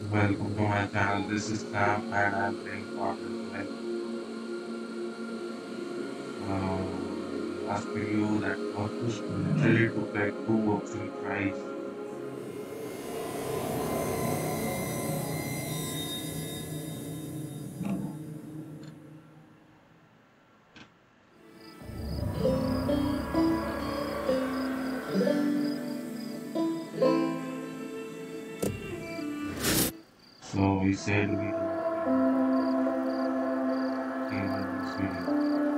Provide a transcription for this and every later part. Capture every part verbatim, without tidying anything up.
Welcome to my channel. This is Sam and I'm playing Fortress Glen. Um, last video that Fortress literally took like two boxing tries. So we said we will game in this video.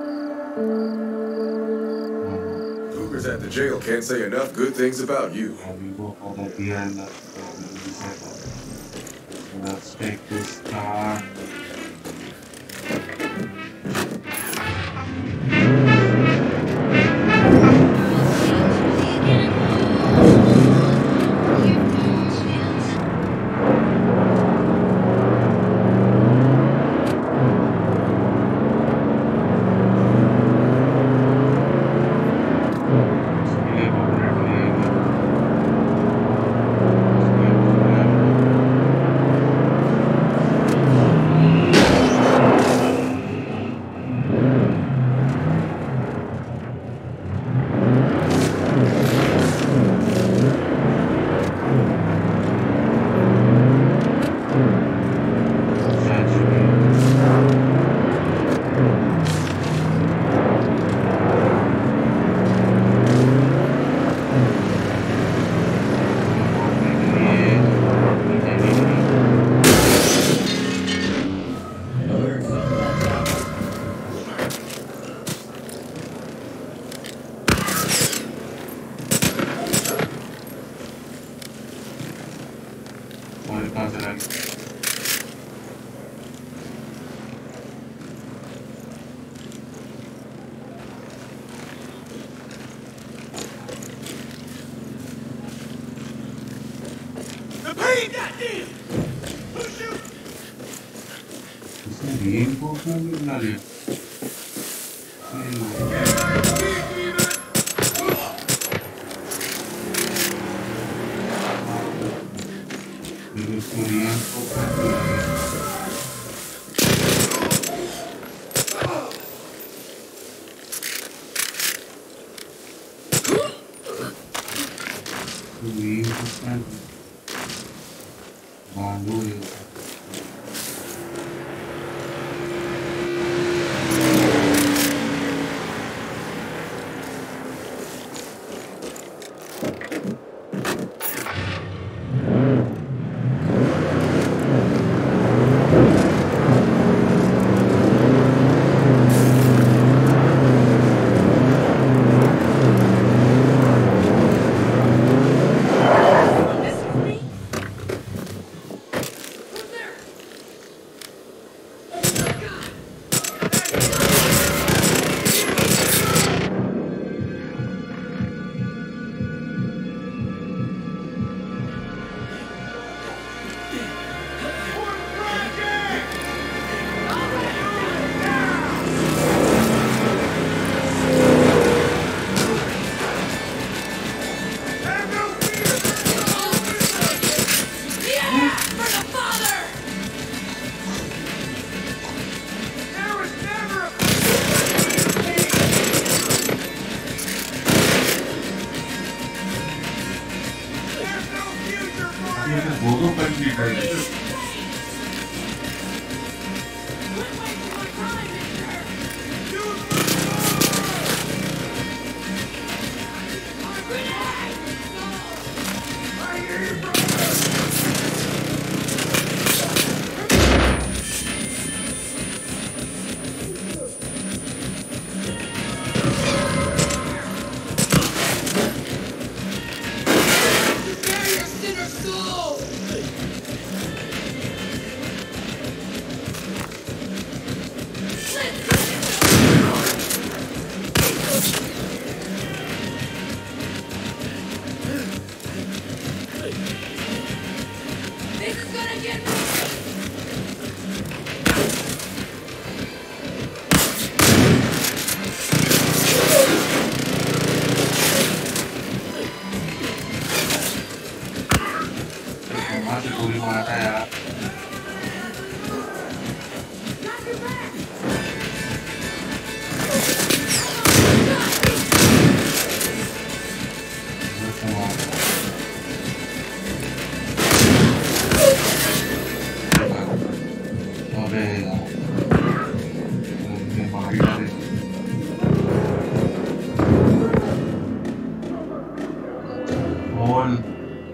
Um, Cougars at the jail can't say enough good things about you. and we go for the beer and the we said that. So let's take this car. इसके लिए copyright लगेगा। और कहाँ से लगी? इसने reinforcement भी बना लिया। फिर उसको reinforcement भी लगा। तो reinforcement बांधो ये। ये तो बोलो कंप्लीट है। कहाँ से गोली मार रहा है यार? वो क्यों मार रहा है? अबे यार, मुझे मार ही डाले। बोल।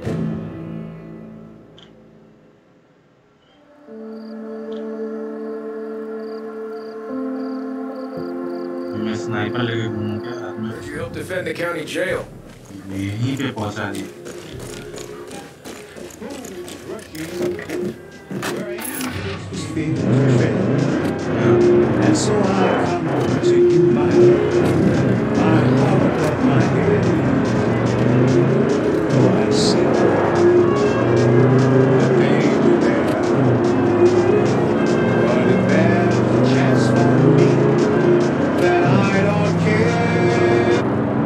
मैं स्नाइपर लेके घूमूं क्या यार? मैं Could you help defend the county jail? यहीं पे पहुंचा दिया। And so I come over to you, my love, my heart above my head. Oh, I see the danger there, but if there's a chance for me, then I don't care.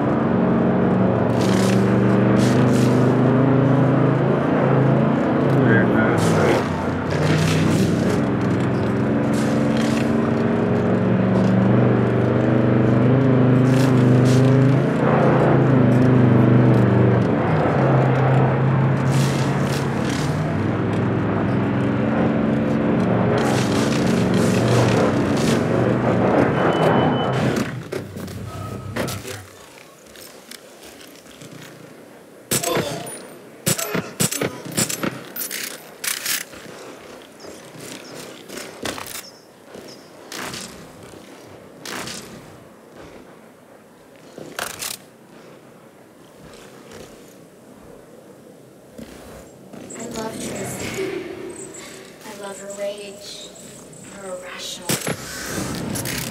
I love Tracy. I love her rage, her irrational.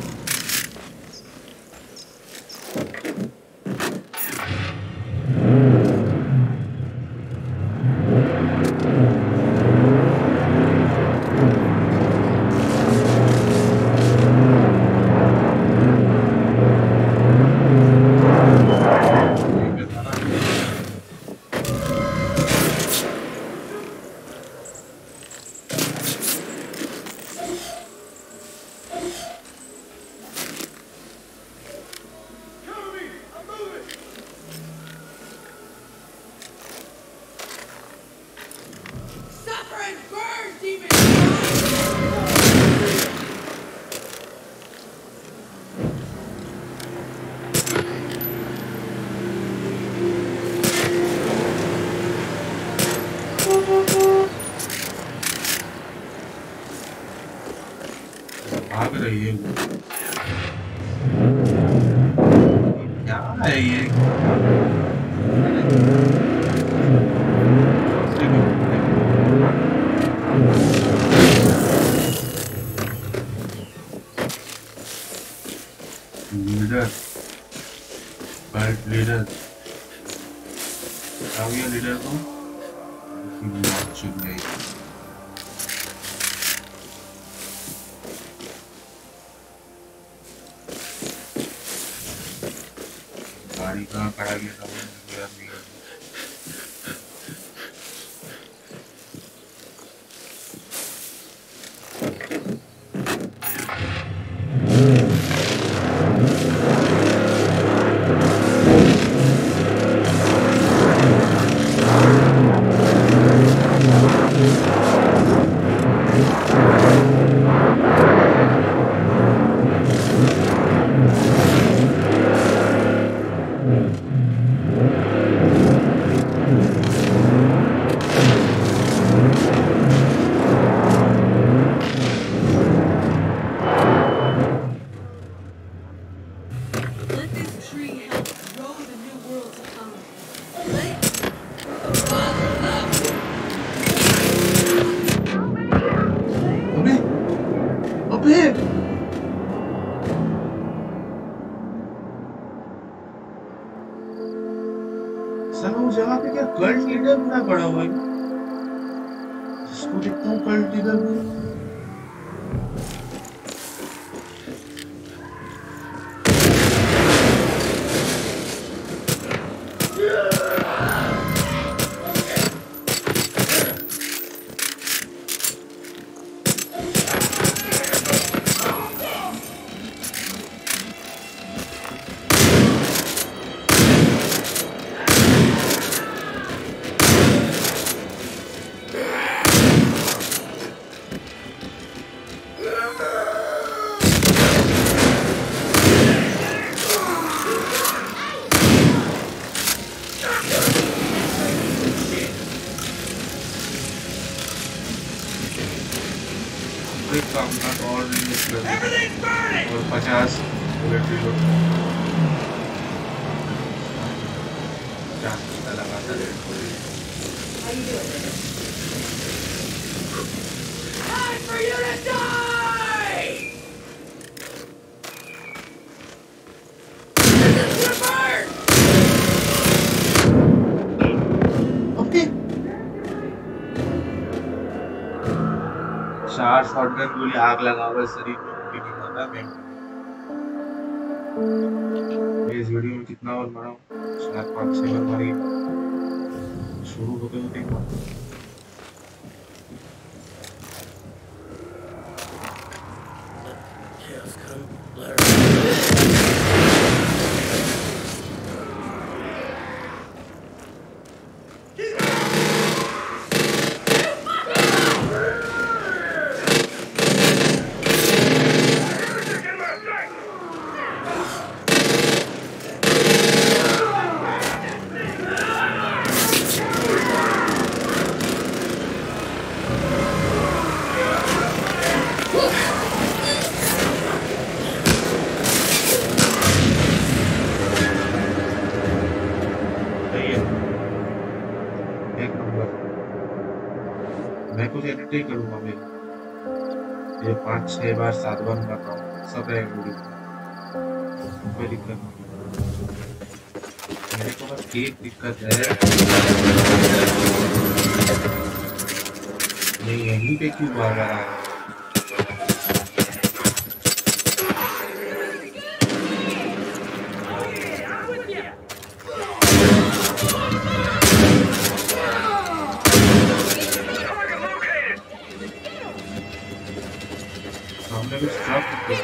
Suffer and burn, demon! भाग रही है वो। क्या है ये? Leader, bird leader, क्या हुआ leader को? मौत चुक गई। गाड़ी कहाँ खड़ा किया था? Let this tree help grow the new world to come. Let अबे, अबे, साला उस जगह पे क्या कल्ट लीडर पूरा पड़ा हुआ है? जिसको देखता हूँ कल्ट लीडर भी। एक काम का और निकल और पचास बुलेट रिलोड लगाता है। Time for you to die! You're burned! Okay चार शॉटगन गोली आग लगा हुआ है शरीर में भी नहीं मारता मैं। इस वीडियो में कितना बार मारा हूँ? चार पाँच छह बार मारी। शुरू होते होते ही मारा। मैं कुछ एडिट ही करूँगा मैं ये पाँच छह बार सात बार करता हूँ सब रहेगा वीडियो कोई दिक्कत नहीं। मेरे को बस एक दिक्कत है मैं यहीं पे क्यों बार बार आ रहा हूँ। हमने कुछ स्टॉप किया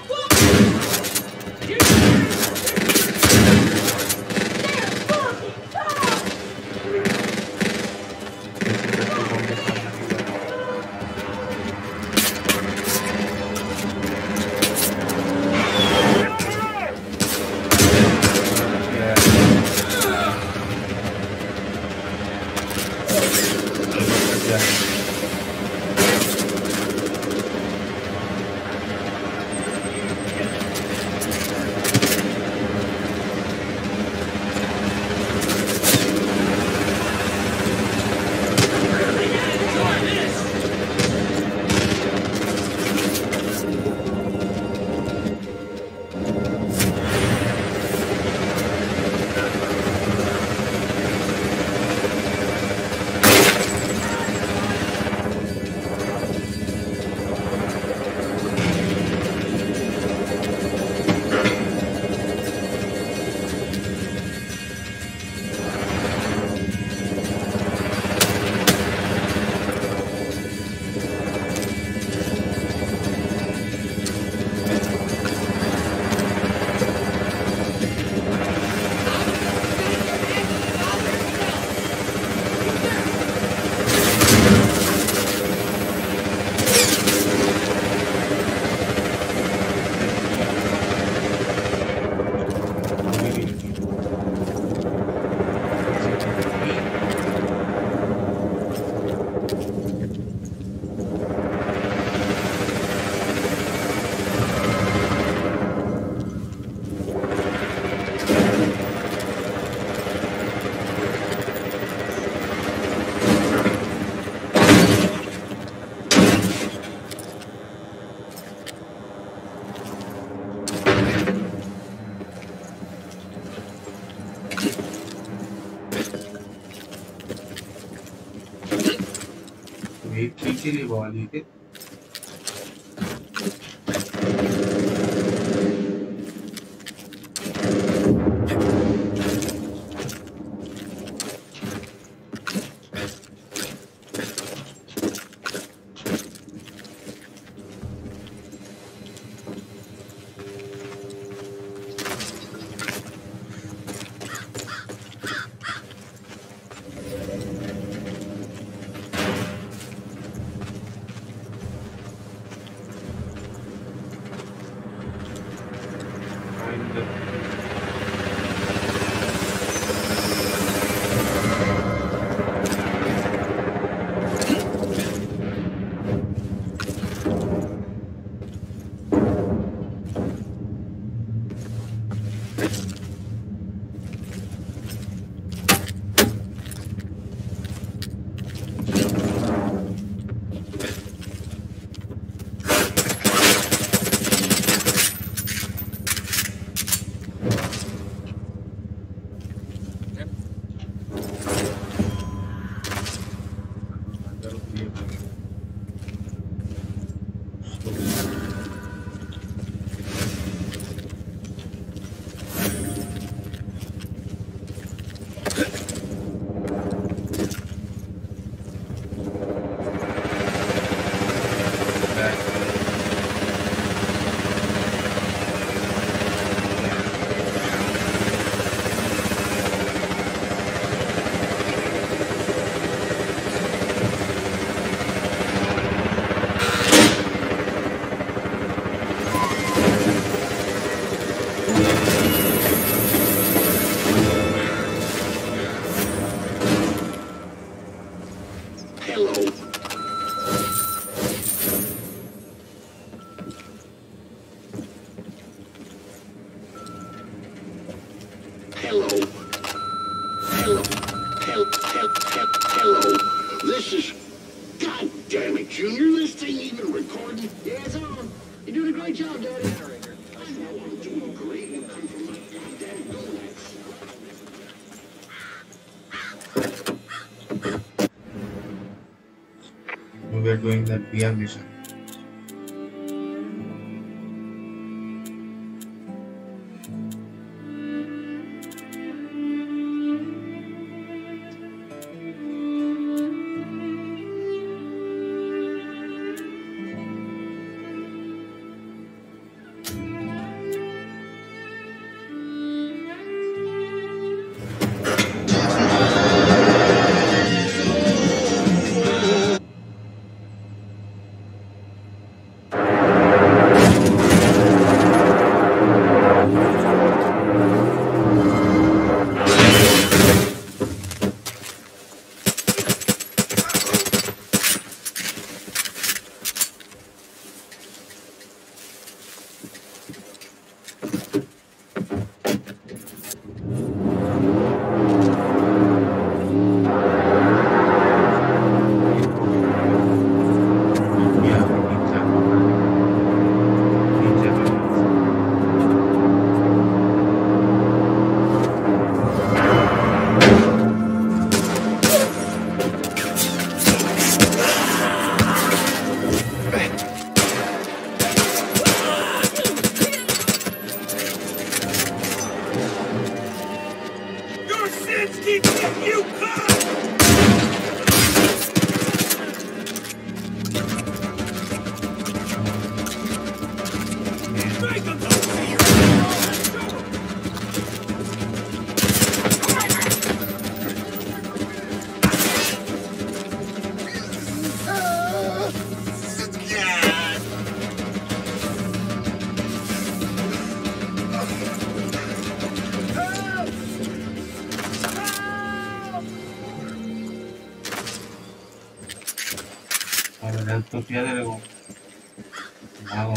एक के लिए बॉल ली ये Hello. Hello. Hello. Hello. Hello. This is... God damn it, Junior. This thing even recording? Yeah, it's on. You're doing a great job, Daddy. I know I'm doing great and come from my goddamn gonads. We are doing that V R mission. तो क्या दे रहे हो भागो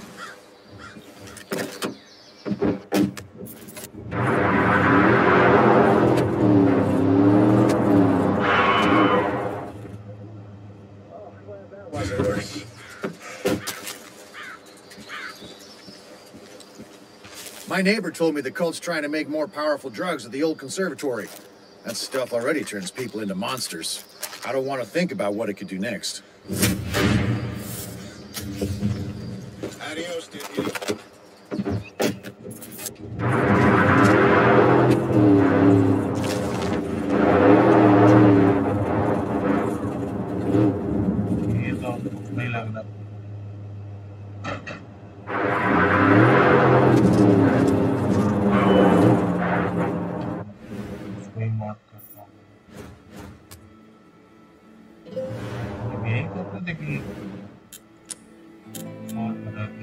My neighbor told me the cult's trying to make more powerful drugs at the old conservatory. That stuff already turns people into monsters. I don't want to think about what it could do next. Adios, dude. ये तो नहीं लग रहा उसको ही मौत करता हूँ यही करते देखिए मौत बना के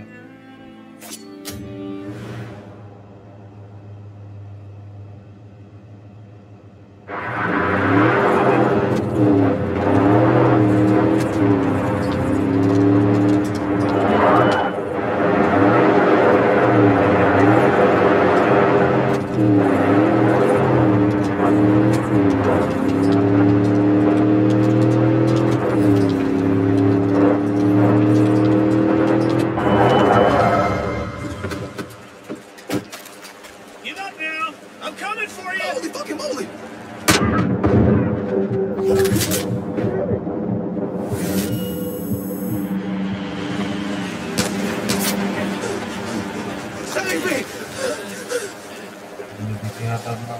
खतरनाक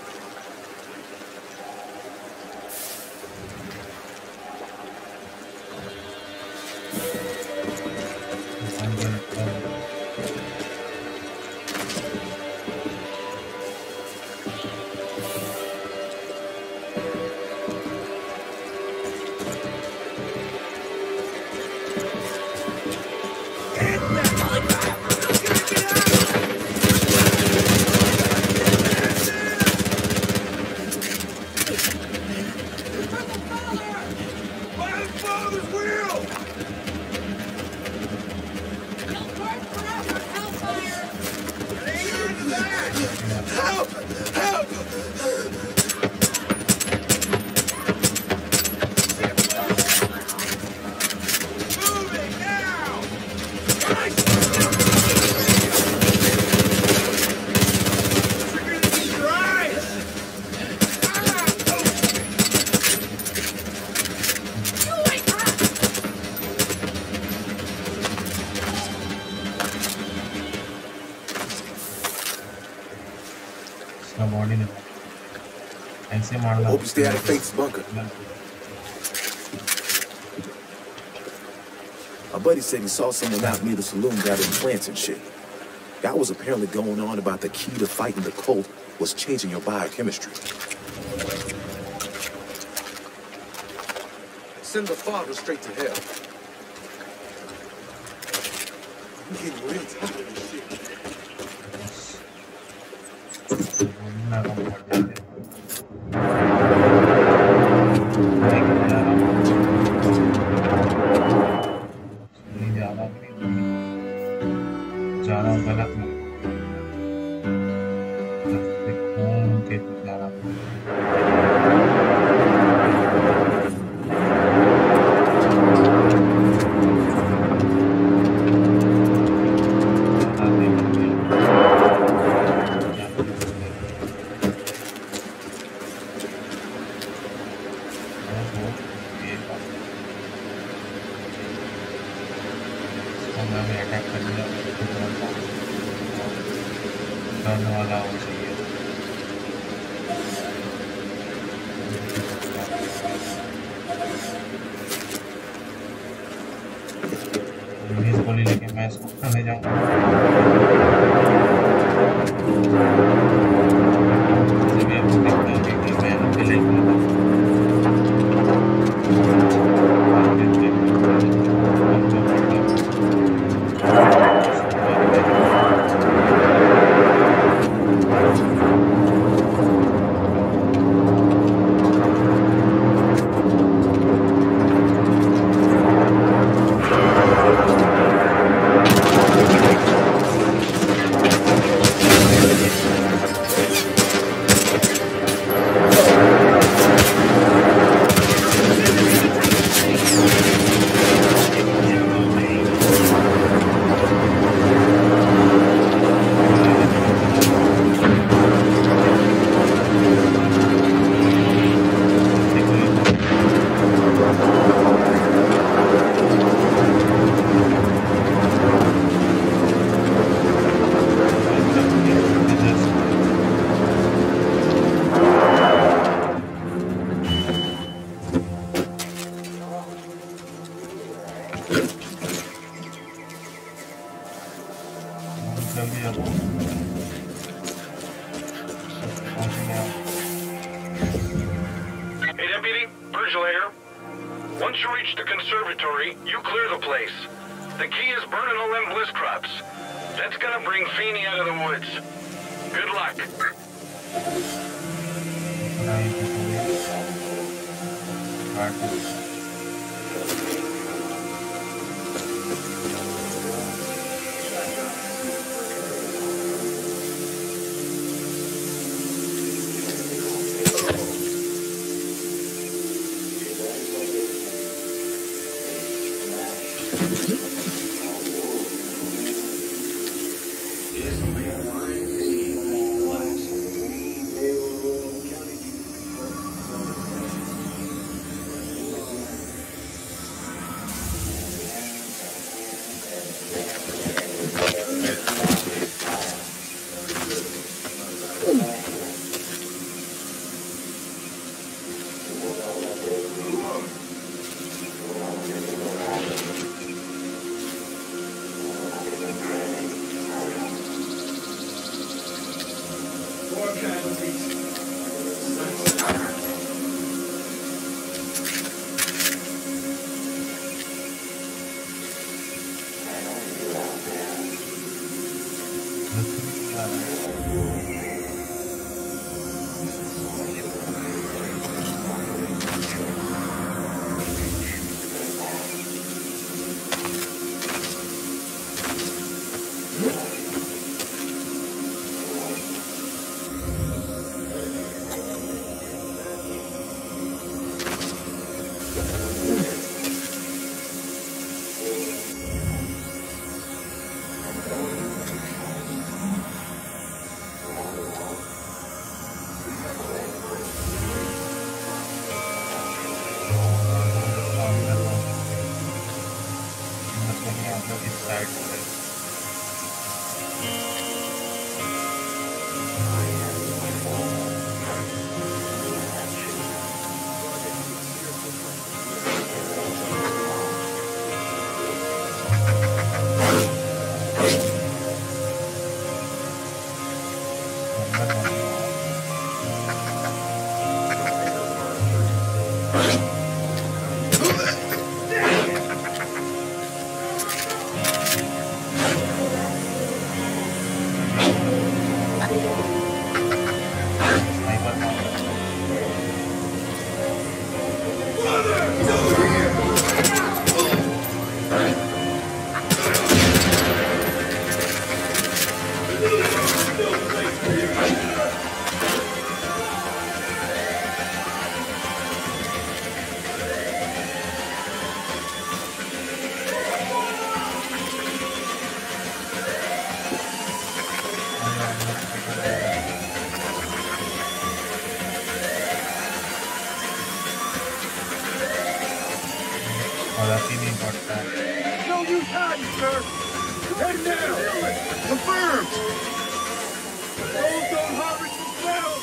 इसका बॉडी देखो ऐसे मारना Hope you stay out of Faith's bunker. My buddy said he saw someone out near the saloon got implants and shit. That was apparently going on about the key to fighting the cult was changing your biochemistry. Send the father straight to hell. I'm getting real tired of this shit. ज़्यादा गलत नहीं घूम के ज़्यादा attack कर दिया करने वाला हो चाहिए इंग्लिश बोली लेकिन मैं इसको करने जाऊँगा मैं आपको देखता हूँ कि मैं अकेले Hey, Deputy, Virgil here. Once you reach the conservatory, you clear the place. The key is burning all them bliss crops. That's gonna bring Feeney out of the woods. Good luck. फर्क ही नहीं पड़ता है। No use hiding, sir. Head down. Confirmed. Those don't harvest themselves.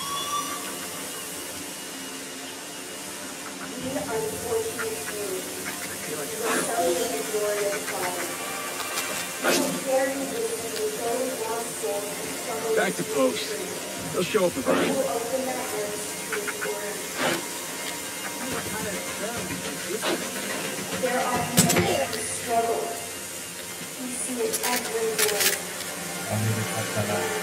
Back to post. They'll show up eventually. There are many struggles. We see it everywhere. अभी भी पता चला है।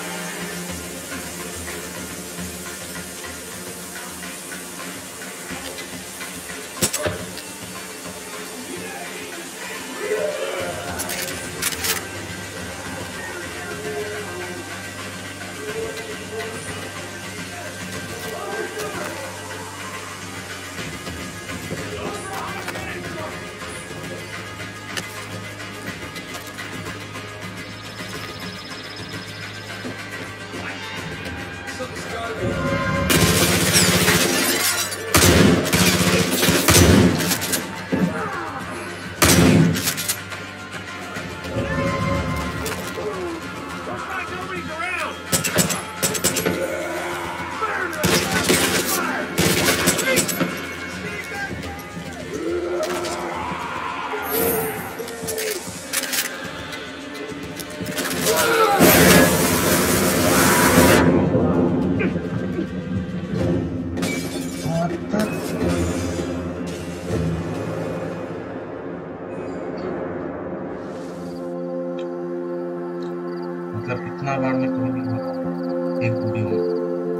मतलब कितना बार मैं तुम्हें बताऊं एक वीडियो में।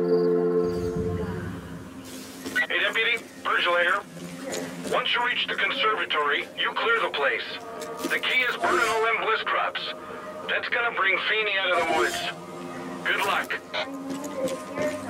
Hey, Deputy, Virgil here. Once you reach the conservatory, you clear the place. The key is burning all them bliss crops. That's gonna bring Feeney out of the woods. Good luck.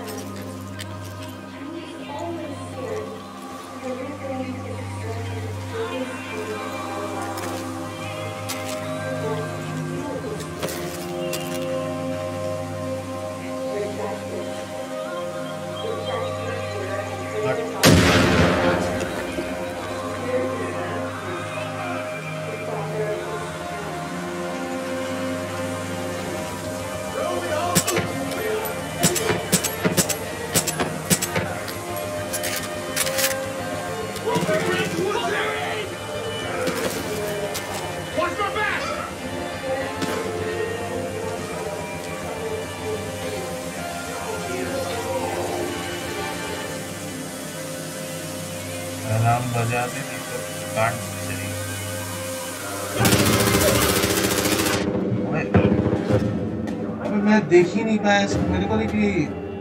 Alarm बजा दे नहीं तो काट चली। ओए, अबे मैं देख ही नहीं पाया इसको, मेरे को देखी।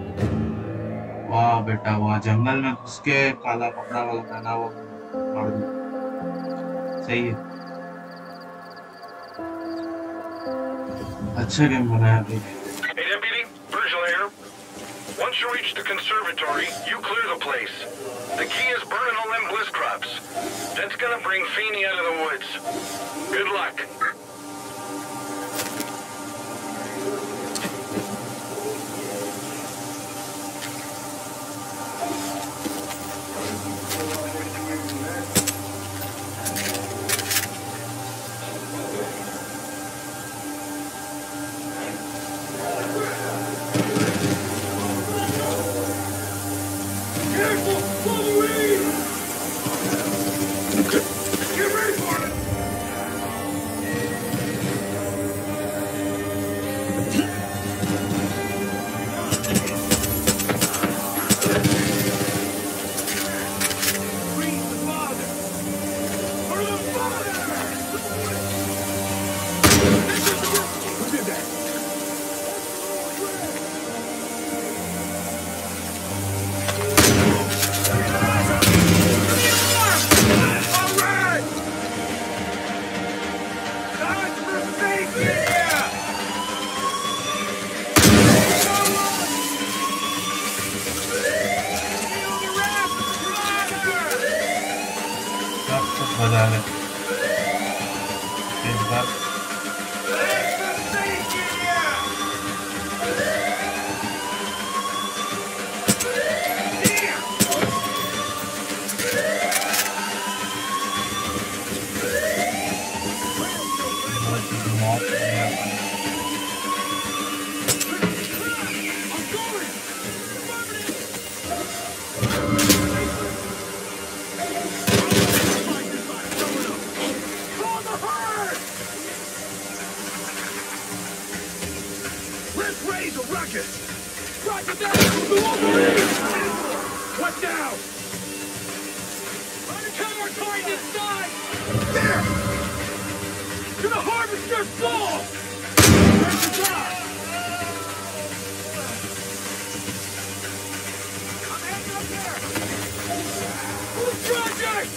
वाह बेटा वाह, जंगल में घुस के काला कपड़ा वाला पहना वो मार दिया। सही है, अच्छा गेम बनाया भाई। Hey, Deputy, Virgil here. Once you reach the conservatory, you clear the place. The key is burning all them bliss crops. That's gonna bring Feeney out of the woods. Good luck. बजा ले इस बार। What now? Undercover target inside! There! To the harvester floor! Where's the guy? I'm heading up there! Full project!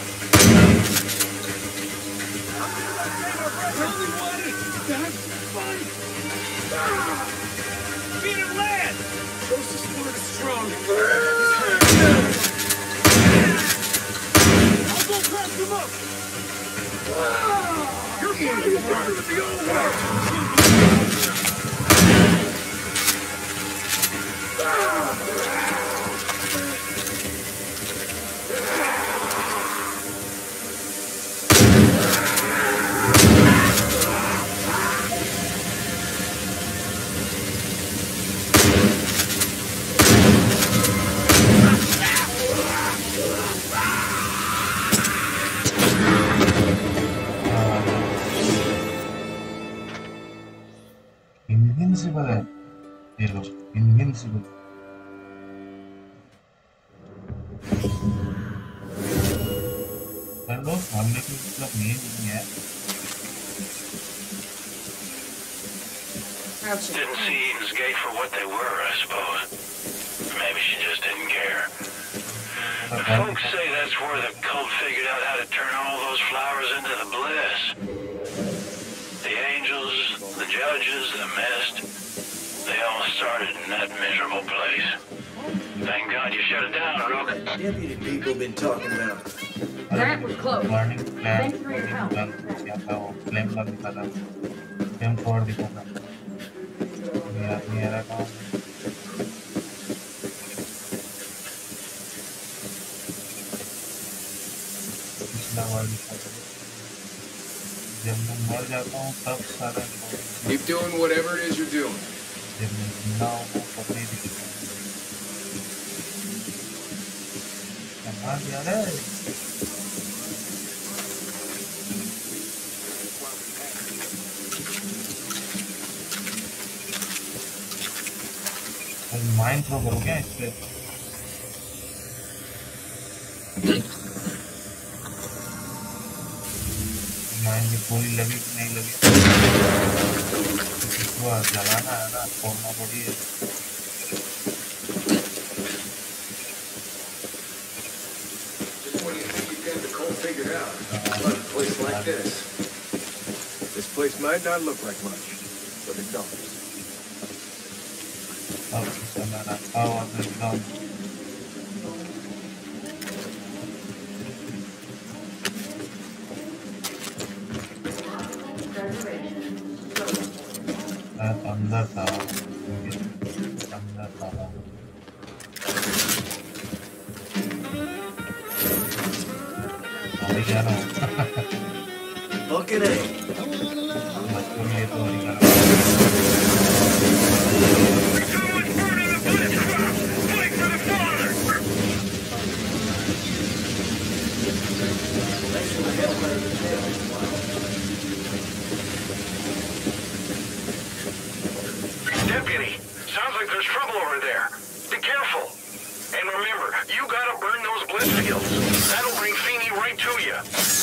Only one! That's fun! Ah! Beat him land! Joseph Smart is strong. I'll go crack him up! Your body is better than the old one! Invincible है ये लोग invincible पर लोग हमने कोई मतलब नहीं है Didn't see Eden's Gate for what they were, I suppose. Maybe she just didn't care. The folks say that's where the cult figured out how to turn all those flowers into the bliss. The angels, the judges, the mist, they all started in that miserable place. Thank God you shut it down, Rook. Deputy people been talking about. That was close. Warning plan Thanks for your help. क्या था वो flame का दिखा था flame forward दिखा था मेरा मेरा काम पिछला वाला दिखा था जब मैं मर जाता हूँ तब सारा Keep doing whatever it is you're doing. जब मैं जिंदा हूँ तब नहीं दिखता कमाल यार है माइंड थ्रो करो क्या इस पे माइंड की गोली लगी कि नहीं लगी इसको जलाना है ना छोड़ना पड़ी है Just when you think you got the cult figured out, about a place like this. This place might not look like much, but it does. अब समय रखा हुआ तो एकदम अंदर था अंदर था अभी क्या रहा हूँ Fucking A. बच्चों में तो निकल Deputy, sounds like there's trouble over there. Be careful. And remember, you gotta burn those bliss fields. That'll bring Feeny right to you.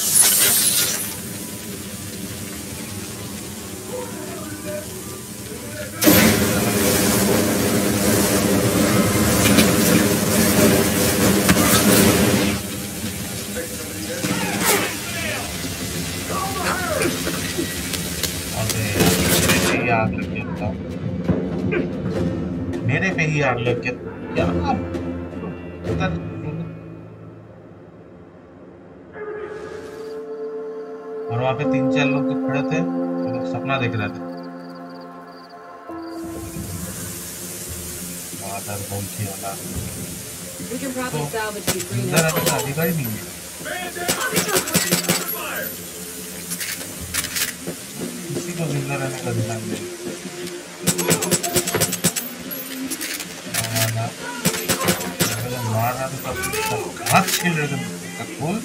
आग लग गया था मेरे पे ही आग लग गया क्या और वहाँ पे तीन चार लोग तो खड़े थे वो लोग सपना देख रहे थे वाटर बोलती वाला तो जिंदा रहने का अधिकार ही नहीं है किसी को जिंदा रहने का अधिकार नहीं है मारना तो सब हाथ छील रहे थे कपूर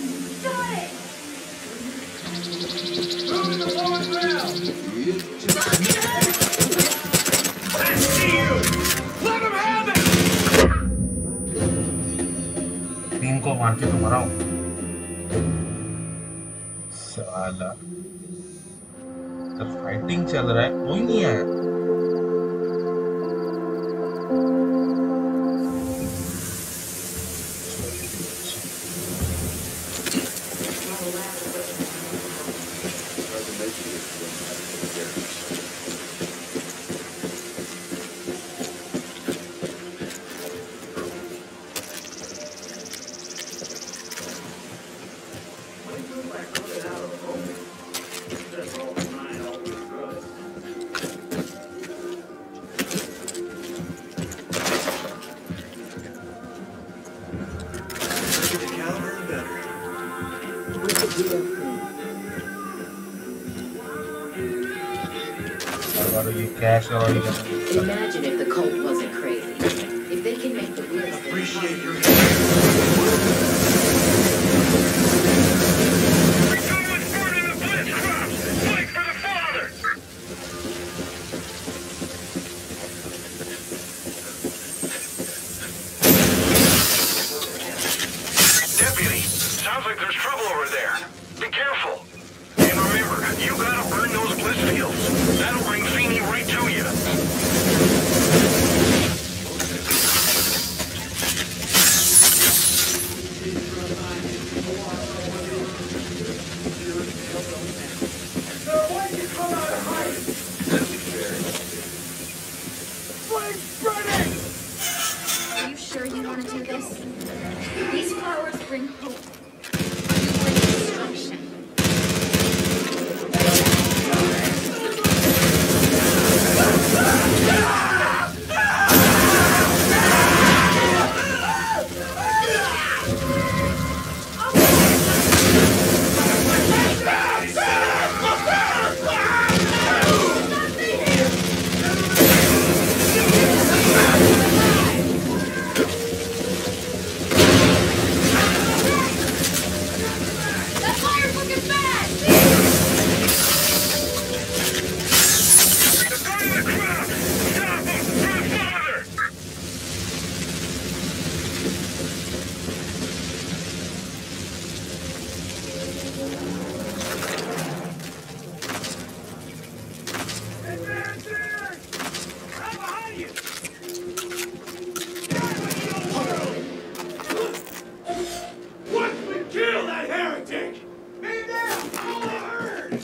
Let him have मार के तो मरा हूँ साला। फाइटिंग चल रहा है, कोई नहीं है। Imagine if the cult wasn't crazy. If they can make the wheels appreciate your Deputy, sounds like there's trouble over there. Be careful. And remember, you gotta burn those bliss fields. That'll bring Feeney right to you. Are you sure you want to do this? These flowers bring hope. You bring destruction. That fire's looking bad! Once we kill that heretic! Me now! All I heard!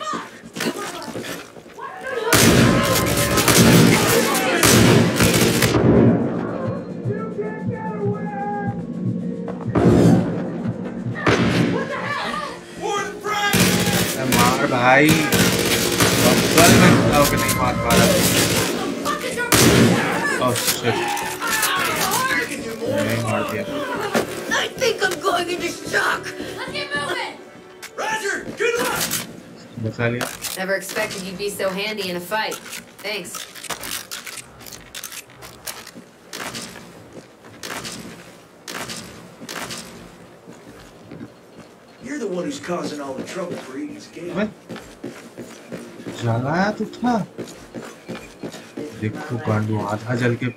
मार भाई, बब्बल में खड़ा होकर नहीं मार पा रहा। Oh shit, नहीं मार दिया। I think I'm going into shock. Let's get moving! Roger! Good luck! बचा लिया। Never expected you'd be so handy in a fight. Thanks. You're the one who's causing all the trouble for Eden's Gate. अबे, जलाया तो था। देखो गांडू आधा जल के।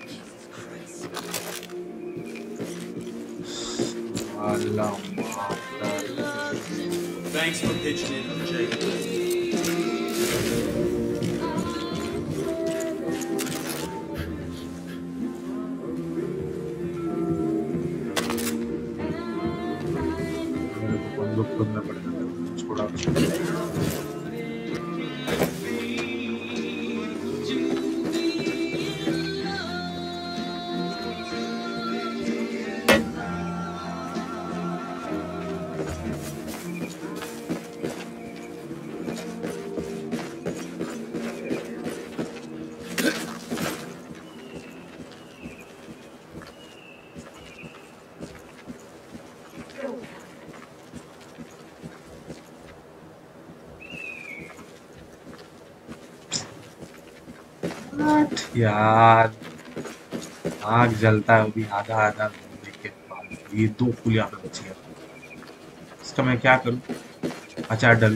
अल्लाह माफ़। Thanks for pitching in, Jake. मेरे को बंदूक खोलना पड़ेगा, छोड़ा। यार आग जलता है, वो भी आधा आधा देख के। ये दो फूल यहाँ पे बची है, इसका मैं क्या करूं? अचार डालूं?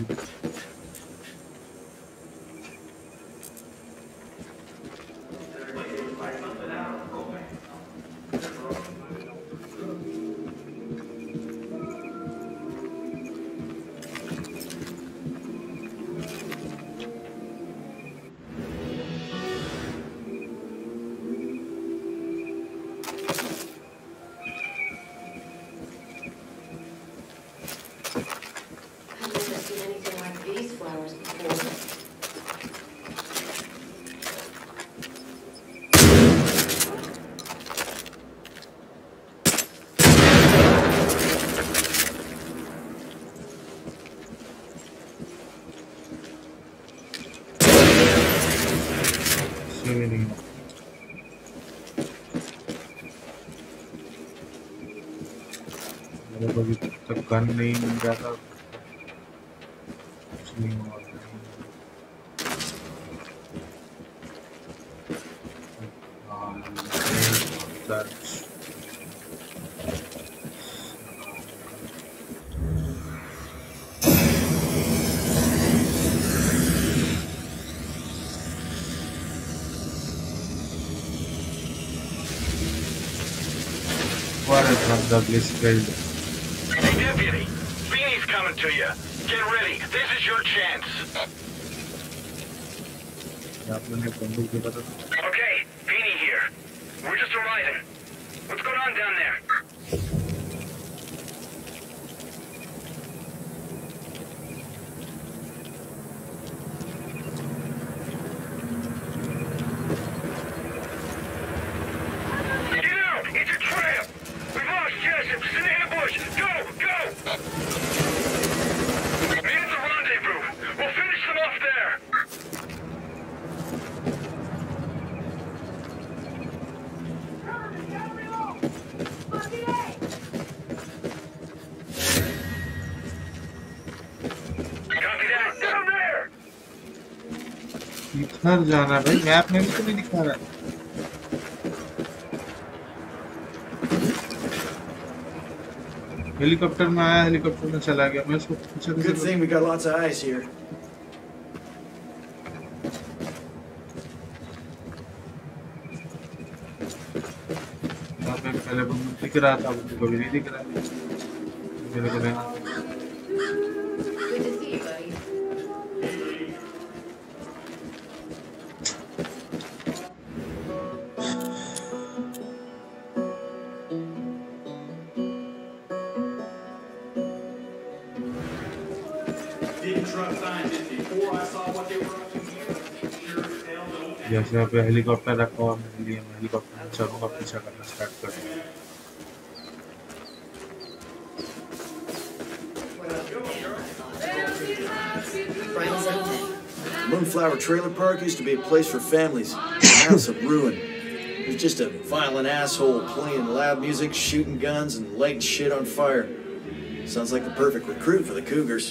these flowers before. अभी तक गन नहीं मिल जाता कुछ नहीं हुआ What is from Douglas Field? Hey, Deputy. Feeney's coming to you. Get ready. This is your chance. Okay, Feeney here. We're just arriving. What's going on down there? Get out! It's a trap! We've lost Jessup! It's in the bush! Go! Go! Meet at the rendezvous! We'll finish them off there! Copy that! Down there! इधर जाना भाई map में भी तो नहीं दिखा रहा helicopter में आया हेलीकॉप्टर में चला गया मैं उसको पूछा Good thing we got lots of eyes here. यहाँ पे पहले बंदा दिख रहा था अब कभी नहीं दिख रहा मेरे को नहीं Good to see you, buddy. Didn't try to find it before I saw what they were up to here. Sure as hell don't. जैसे यहाँ पे हेलीकॉप्टर रखा हुआ मेरे लिए मैं हेलीकॉप्टर में चलूंगा पीछा करना स्टार्ट कर दूंगा Brighton's okay. Moonflower Trailer Park used to be a place for families. Now it's a ruin. There's just a violent asshole playing loud music, shooting guns, and lighting shit on fire. Sounds like the perfect recruit for the Cougars.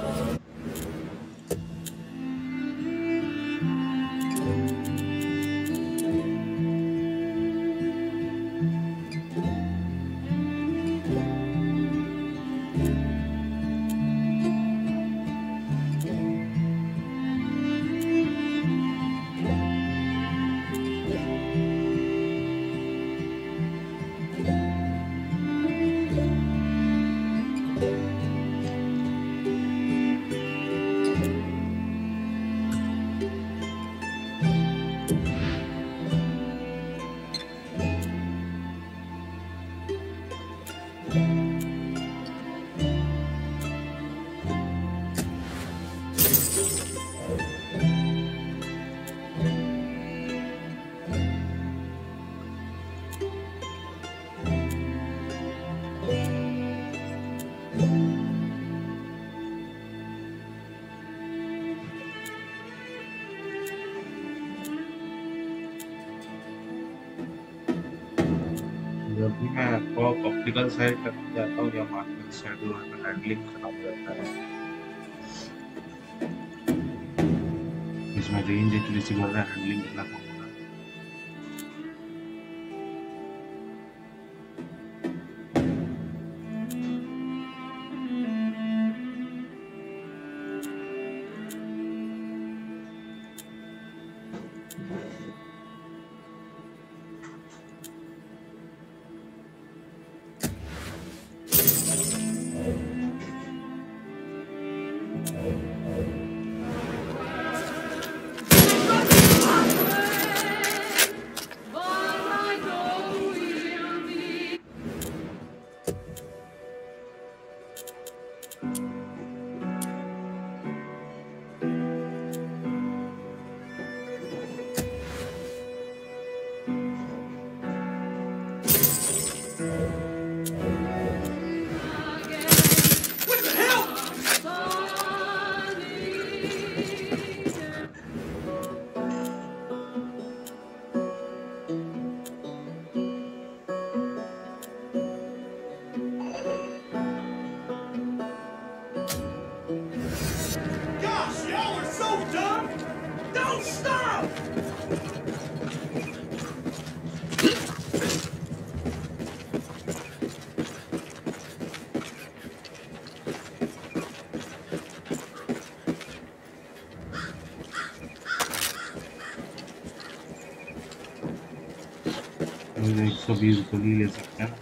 जब भी मैं pop optical side करने जाता हूँ या market side में handling खराब रहता है इसमें रेंज एक्चुअली से बोल रहा है हैंडलिंग कितना कम हो रहा है so dumb! Don't stop! एक सौ बीस गोली ले सकते हैं।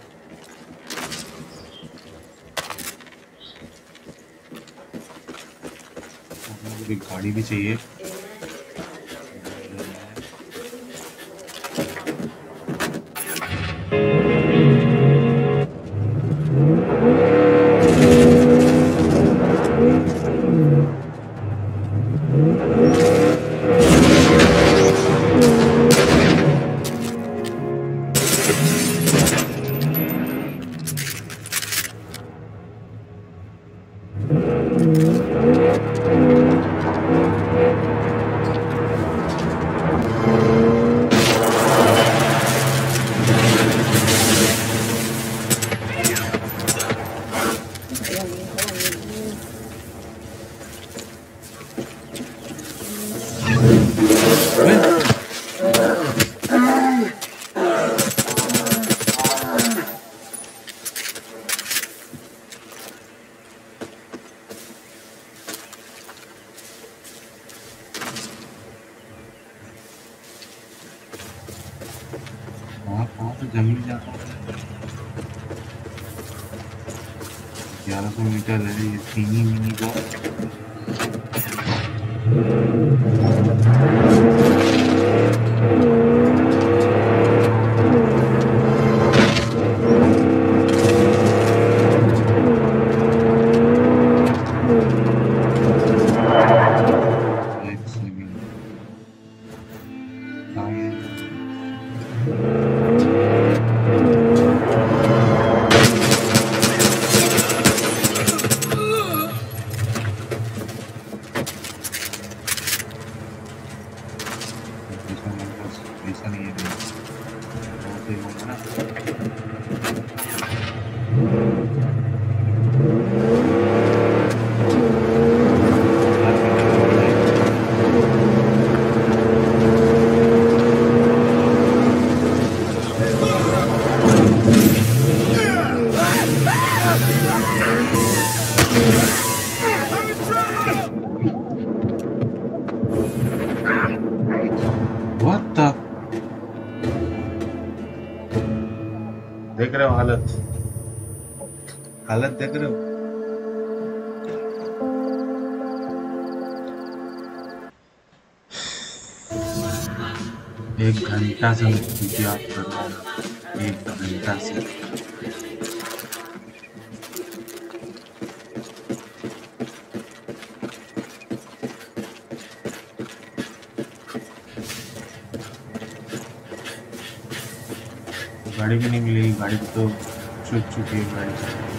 मुझे गाड़ी भी चाहिए। जमीन जाता है ग्यारह सौ मीटर है ये सीनी मिनी को देख रहे हो हालत हालत देख रहे हो एक घंटा से इंतजार कर रहा हूँ एक घंटा से गाड़ी भी नहीं मिलेगी गाड़ी तो छूट चुकी है गाड़ी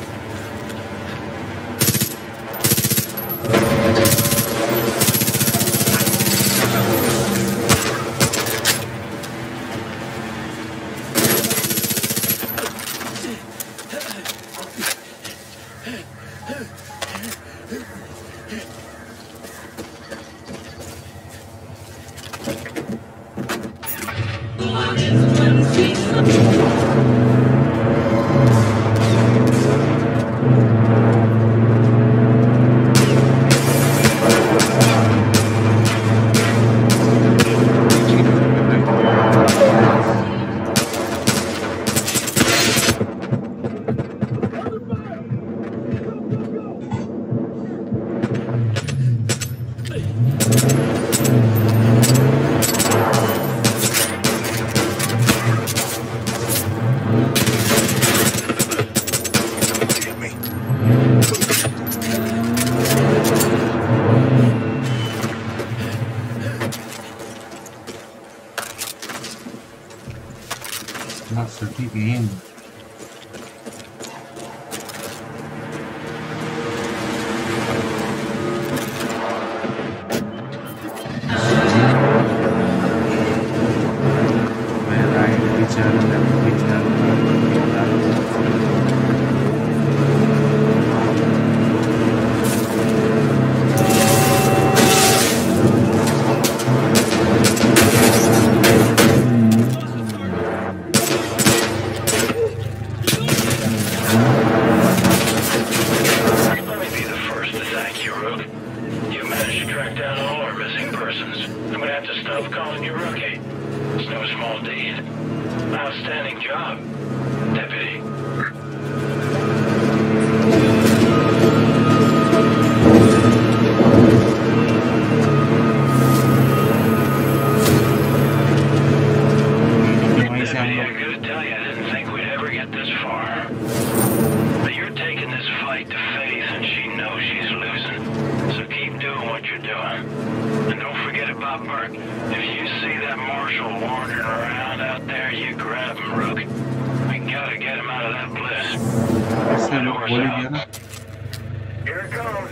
game. You managed to track down all our missing persons. I'm gonna have to stop calling you rookie. It's no small deed. Outstanding job, Deputy. Deputy, I gotta tell you, I didn't think we'd ever get this far. But you're taking this fight to Faith, and she knows she's losing. So keep doing what you're doing. And don't forget about Burke. If you see that marshal wandering around out there, you grab him, Rook. We gotta get him out of that bliss. I know where's out. Here it comes.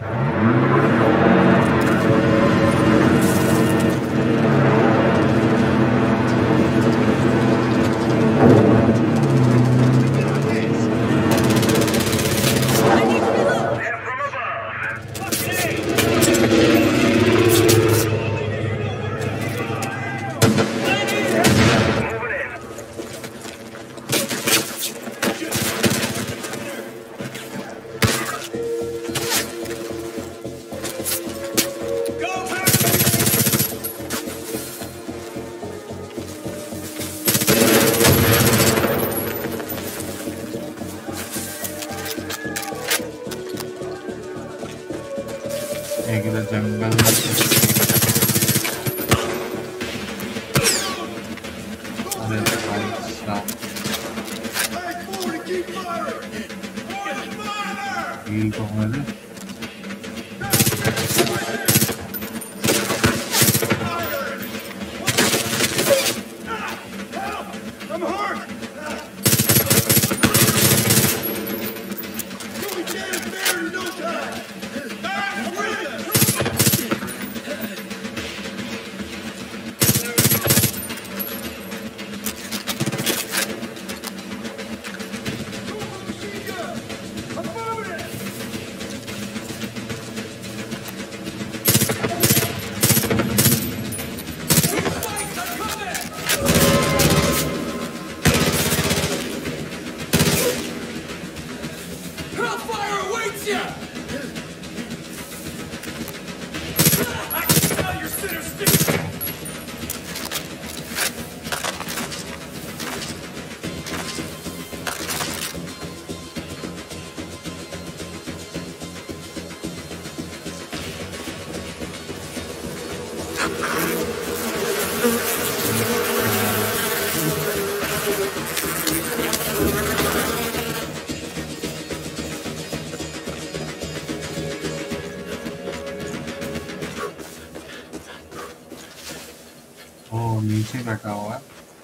बैठा हुआ है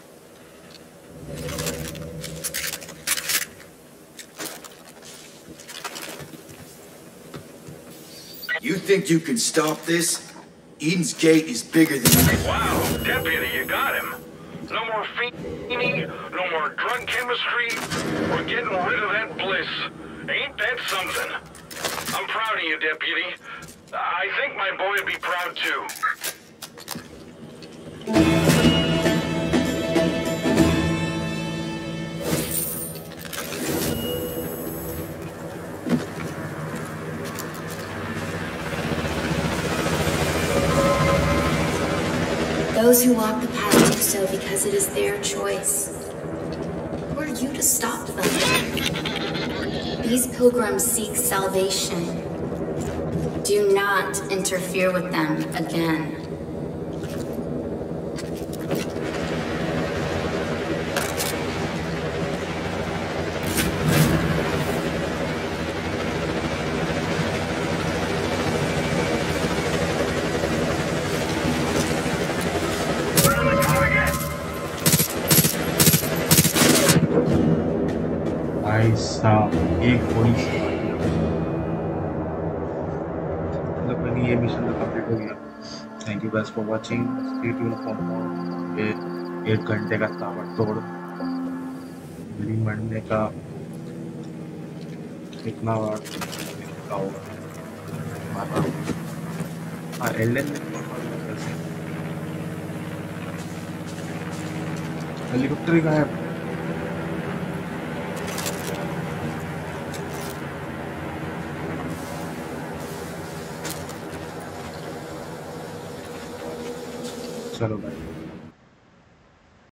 You think you can stop this? Eden's Gate is bigger than you. Wow, Deputy, you got him. No more Feeney, no more drug chemistry. We're getting rid of that bliss. Ain't that something? I'm proud of you, Deputy. I think my boy would be proud too. Those who walk the path do so because it is their choice. Who are you to stop them? These pilgrims seek salvation. Do not interfere with them again. एक थोड़ी सी मतलब मैंने ये mission तो complete हो गया। Thank you guys for watching, stay tuned for more. ये एक घंटे का ताबड़तोड़ मेरी मरने का कितना बार का होगा मारा। हाँ एल्डन हेलीकॉप्टर का है। चलो भाई